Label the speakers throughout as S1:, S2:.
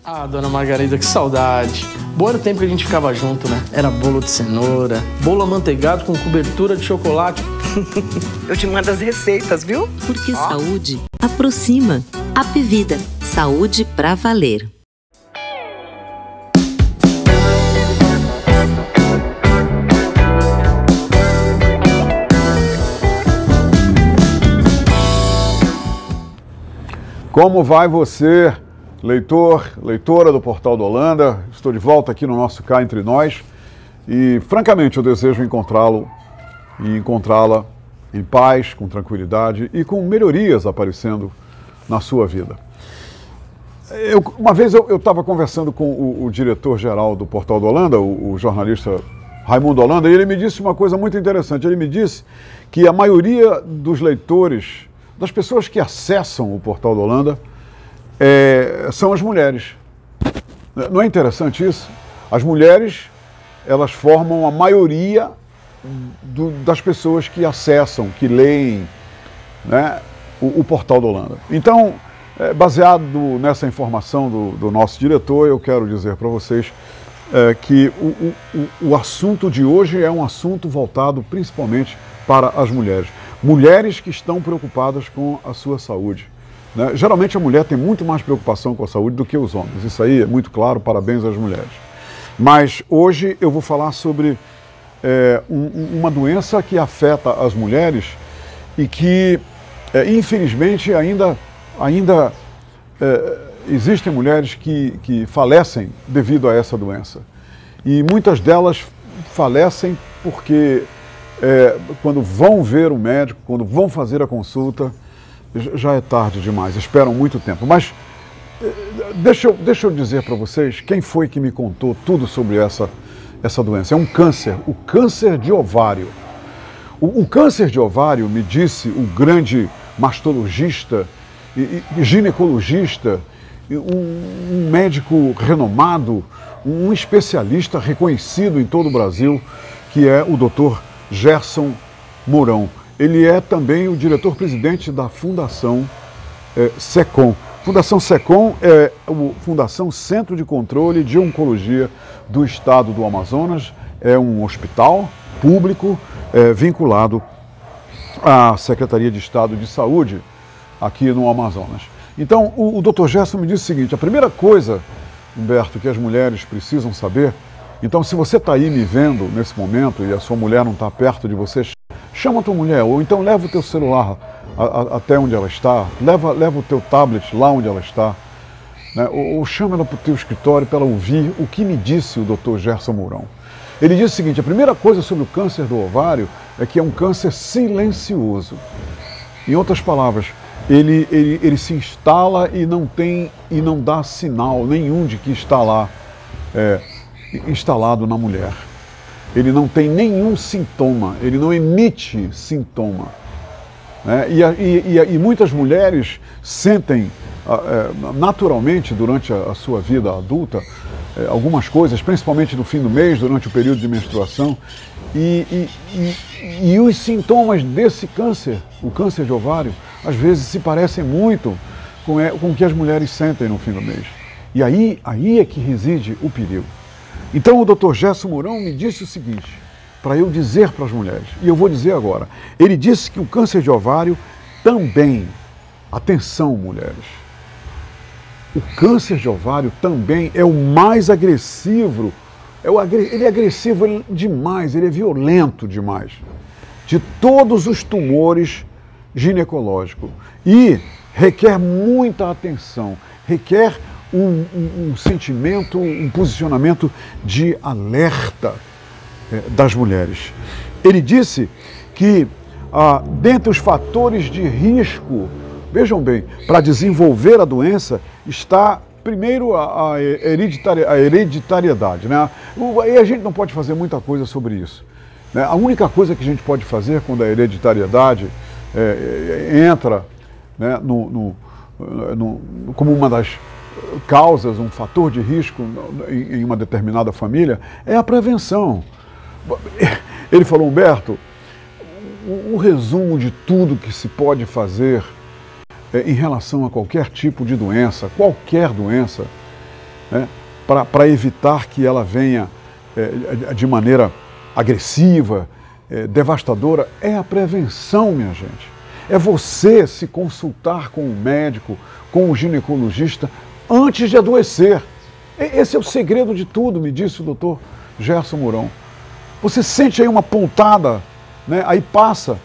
S1: Ah, dona Margarida, que saudade. Bom era o tempo que a gente ficava junto, né? Era bolo de cenoura, bolo amanteigado com cobertura de chocolate.
S2: Eu te mando as receitas, viu?
S3: Porque saúde aproxima. Apvida. Saúde pra valer.
S4: Como vai você, leitor, leitora do Portal do Holanda? Estou de volta aqui no nosso Cá Entre Nós e, francamente, eu desejo encontrá-lo e encontrá-la em paz, com tranquilidade e com melhorias aparecendo na sua vida. Uma vez eu estava conversando com o diretor-geral do Portal do Holanda, o jornalista Raimundo Holanda, e ele me disse uma coisa muito interessante. Ele me disse que a maioria dos leitores, das pessoas que acessam o Portal do Holanda, são as mulheres. Não é interessante isso? As mulheres, elas formam a maioria das pessoas que acessam, que leem, né, o Portal do Holanda. Então, baseado nessa informação do nosso diretor, eu quero dizer para vocês que o assunto de hoje é um assunto voltado principalmente para as mulheres. Mulheres que estão preocupadas com a sua saúde, né? Geralmente a mulher tem muito mais preocupação com a saúde do que os homens. Isso aí é muito claro, parabéns às mulheres. Mas hoje eu vou falar sobre uma doença que afeta as mulheres e que, infelizmente, ainda existem mulheres que falecem devido a essa doença. E muitas delas falecem porque quando vão ver o médico, quando vão fazer a consulta, já é tarde demais, esperam muito tempo. Mas deixa eu dizer para vocês quem foi que me contou tudo sobre essa doença. É um câncer, o câncer de ovário. O câncer de ovário, me disse o grande mastologista e ginecologista, um médico renomado, um especialista reconhecido em todo o Brasil, que é o Dr. Gerson Mourão. Ele é também o diretor-presidente da Fundação SECOM. Fundação SECOM é a Fundação Centro de Controle de Oncologia do Estado do Amazonas. É um hospital público vinculado à Secretaria de Estado de Saúde aqui no Amazonas. Então, o Dr. Gerson me disse o seguinte: a primeira coisa, Humberto, que as mulheres precisam saber. Então, se você está aí me vendo nesse momento e a sua mulher não está perto de você, chama a tua mulher, ou então leva o teu celular até onde ela está, leva o teu tablet lá onde ela está, né? Ou chama ela para o teu escritório para ela ouvir o que me disse o Dr. Gerson Mourão. Ele disse o seguinte: a primeira coisa sobre o câncer do ovário é que é um câncer silencioso. Em outras palavras, ele se instala e não dá sinal nenhum de que está lá instalado na mulher. Ele não tem nenhum sintoma, ele não emite sintoma, né? E muitas mulheres sentem naturalmente durante a sua vida adulta algumas coisas, principalmente no fim do mês, durante o período de menstruação, e os sintomas desse câncer, o câncer de ovário, às vezes se parecem muito com o que as mulheres sentem no fim do mês. E aí é que reside o perigo. Então o Dr. Gerson Mourão me disse o seguinte, para eu dizer para as mulheres, e eu vou dizer agora. Ele disse que o câncer de ovário também, atenção mulheres, o câncer de ovário também é o mais agressivo, ele é agressivo demais, ele é violento demais, de todos os tumores ginecológicos. E requer muita atenção, requer um sentimento, um posicionamento de alerta das mulheres. Ele disse que, dentre os fatores de risco, vejam bem, para desenvolver a doença, está primeiro a hereditariedade, né? E a gente não pode fazer muita coisa sobre isso, né? A única coisa que a gente pode fazer quando a hereditariedade entra, né, como uma das causas, um fator de risco em uma determinada família, é a prevenção. Ele falou: Humberto, o resumo de tudo que se pode fazer em relação a qualquer tipo de doença, qualquer doença, né, para evitar que ela venha de maneira agressiva, devastadora, é a prevenção, minha gente. É você se consultar com o médico, com o ginecologista, antes de adoecer. Esse é o segredo de tudo, me disse o doutor Gerson Mourão. Você sente aí uma pontada, né, aí passa.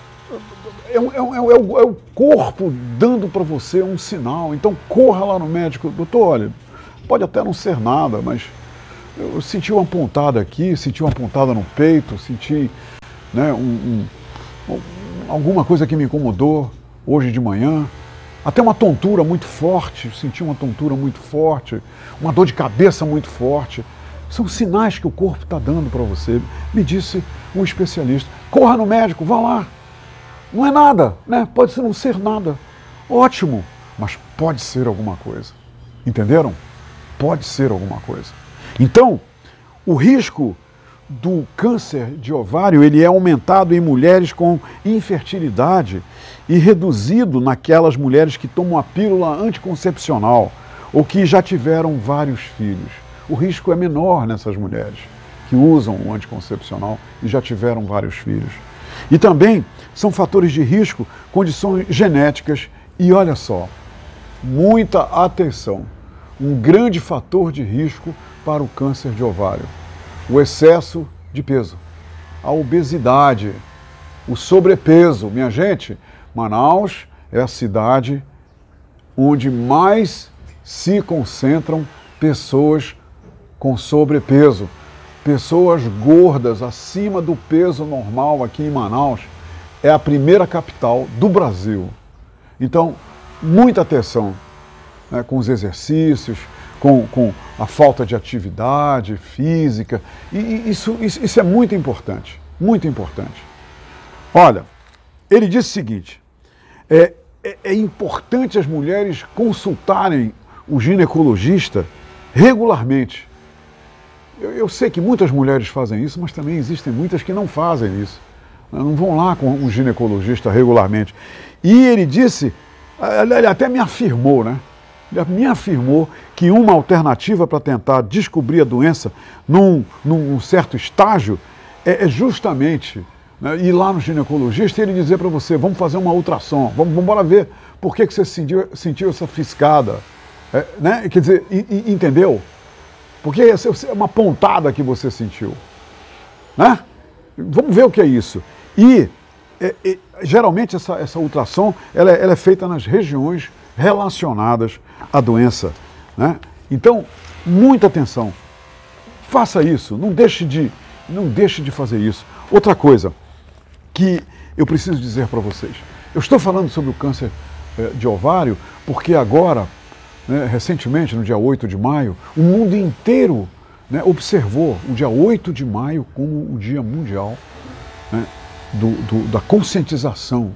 S4: É o corpo dando para você um sinal. Então corra lá no médico. Doutor, olha, pode até não ser nada, mas eu senti uma pontada aqui, senti uma pontada no peito, senti, né, alguma coisa que me incomodou hoje de manhã. Até uma tontura muito forte, senti uma tontura muito forte, uma dor de cabeça muito forte. São sinais que o corpo está dando para você. Me disse um especialista. Corra no médico, vá lá. Não é nada, né? Pode não ser nada. Ótimo, mas pode ser alguma coisa. Entenderam? Pode ser alguma coisa. Então, o risco do câncer de ovário ele é aumentado em mulheres com infertilidade e reduzido naquelas mulheres que tomam a pílula anticoncepcional ou que já tiveram vários filhos. O risco é menor nessas mulheres que usam o anticoncepcional e já tiveram vários filhos. E também são fatores de risco, condições genéticas e olha só, muita atenção, um grande fator de risco para o câncer de ovário, o excesso de peso, a obesidade, o sobrepeso. Minha gente, Manaus é a cidade onde mais se concentram pessoas com sobrepeso. Pessoas gordas, acima do peso normal aqui em Manaus, é a primeira capital do Brasil. Então, muita atenção, né, com os exercícios, com a falta de atividade física. E isso é muito importante, muito importante. Olha, ele disse o seguinte, é importante as mulheres consultarem o ginecologista regularmente. Eu sei que muitas mulheres fazem isso, mas também existem muitas que não fazem isso. Não vão lá com um ginecologista regularmente. E ele disse, ele até me afirmou, né? Ele me afirmou que uma alternativa para tentar descobrir a doença num certo estágio é justamente, né, ir lá no ginecologista e ele dizer para você, vamos fazer uma ultrassom, vamos embora ver por que você sentiu essa fiscada. Né? Quer dizer, entendeu? Porque é uma pontada que você sentiu. Né? Vamos ver o que é isso. E geralmente essa ultrassom ela é feita nas regiões relacionadas à doença. Né? Então, muita atenção. Faça isso, não deixe de fazer isso. Outra coisa que eu preciso dizer para vocês. Eu estou falando sobre o câncer de ovário porque agora, né, recentemente, no dia 8 de maio, o mundo inteiro, né, observou o dia 8 de maio como o Dia Mundial, né, da conscientização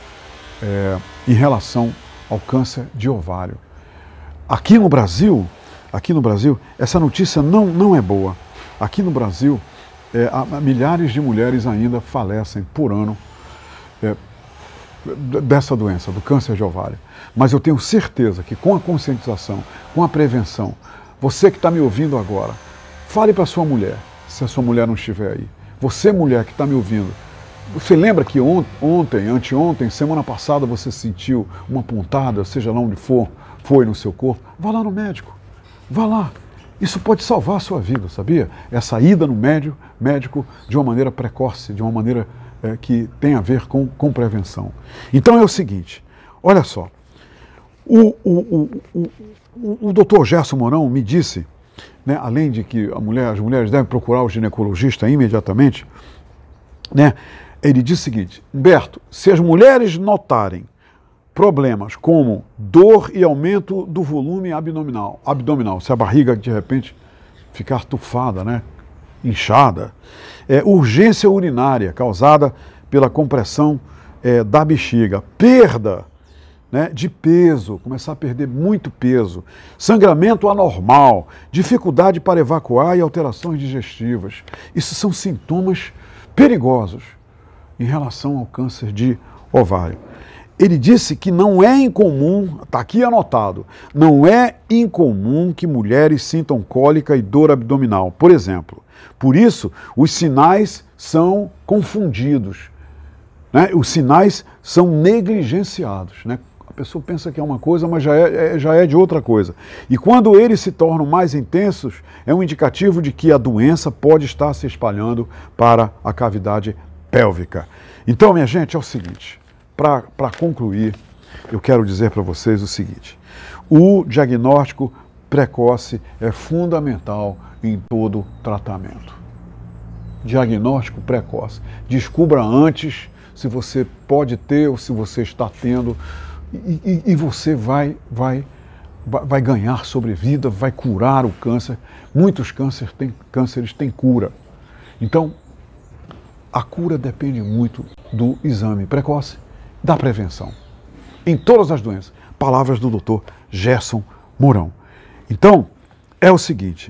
S4: em relação ao câncer de ovário. Aqui no Brasil, essa notícia não é boa. Aqui no Brasil, milhares de mulheres ainda falecem por ano dessa doença, do câncer de ovário. Mas eu tenho certeza que com a conscientização, com a prevenção, você que está me ouvindo agora, fale para a sua mulher, se a sua mulher não estiver aí. Você, mulher que está me ouvindo, você lembra que ontem, anteontem, semana passada você sentiu uma pontada, seja lá onde foi no seu corpo? Vá lá no médico, vá lá. Isso pode salvar a sua vida, sabia? Essa ida no médico de uma maneira precoce, de uma maneira que tem a ver com prevenção. Então é o seguinte, olha só, o doutor Gerson Mourão me disse, né, além de que as mulheres devem procurar o ginecologista imediatamente, né, ele disse o seguinte, Humberto, se as mulheres notarem problemas como dor e aumento do volume abdominal, se a barriga de repente ficar tufada, né, inchada, urgência urinária causada pela compressão da bexiga, perda, né, de peso, começar a perder muito peso, sangramento anormal, dificuldade para evacuar e alterações digestivas. Isso são sintomas perigosos em relação ao câncer de ovário. Ele disse que não é incomum, está aqui anotado, não é incomum que mulheres sintam cólica e dor abdominal, por exemplo. Por isso, os sinais são confundidos, né? Os sinais são negligenciados, né? A pessoa pensa que é uma coisa, mas já é de outra coisa. E quando eles se tornam mais intensos, é um indicativo de que a doença pode estar se espalhando para a cavidade pélvica. Então, minha gente, é o seguinte, para concluir, eu quero dizer para vocês o seguinte: o diagnóstico precoce é fundamental em todo tratamento. Diagnóstico precoce. Descubra antes se você pode ter ou se você está tendo, e você vai ganhar sobrevida, vai curar o câncer. Muitos cânceres têm cura. Então, a cura depende muito do exame precoce, da prevenção. Em todas as doenças. Palavras do Dr. Gerson Mourão. Então, é o seguinte,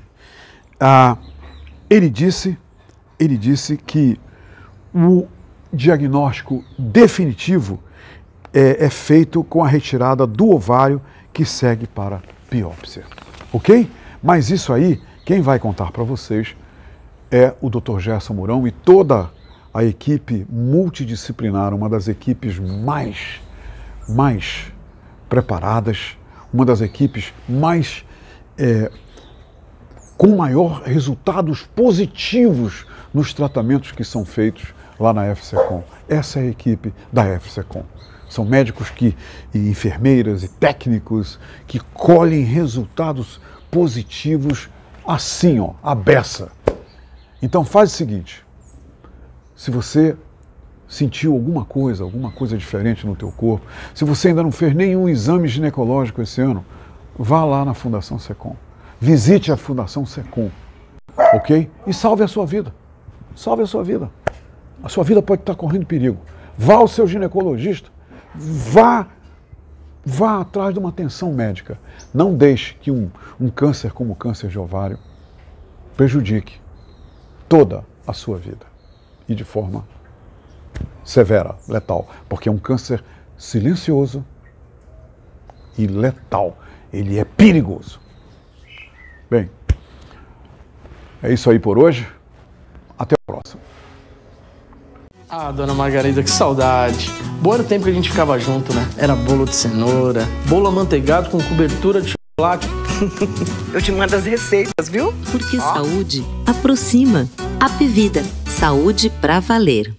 S4: ele disse que o diagnóstico definitivo é feito com a retirada do ovário que segue para biópsia, ok? Mas isso aí, quem vai contar para vocês é o Dr. Gerson Mourão e toda a equipe multidisciplinar, uma das equipes mais preparadas, uma das equipes com maior resultados positivos nos tratamentos que são feitos lá na FCCOM. Essa é a equipe da FCCOM. São médicos e enfermeiras e técnicos que colhem resultados positivos assim, ó, à beça. Então faz o seguinte, se você sentiu alguma coisa diferente no teu corpo, se você ainda não fez nenhum exame ginecológico esse ano, vá lá na Fundação SECOM. Visite a Fundação SECOM, ok? E salve a sua vida. Salve a sua vida. A sua vida pode estar correndo perigo. Vá ao seu ginecologista, vá atrás de uma atenção médica. Não deixe que um câncer como o câncer de ovário prejudique toda a sua vida. E de forma severa, letal. Porque é um câncer silencioso e letal. Ele é perigoso. Bem, é isso aí por hoje. Até o próximo.
S1: Ah, dona Margarida, que saudade. Bom era o tempo que a gente ficava junto, né? Era bolo de cenoura, bolo amanteigado com cobertura de chocolate.
S2: Eu te mando as receitas, viu?
S3: Porque saúde aproxima. Apivida, saúde pra valer.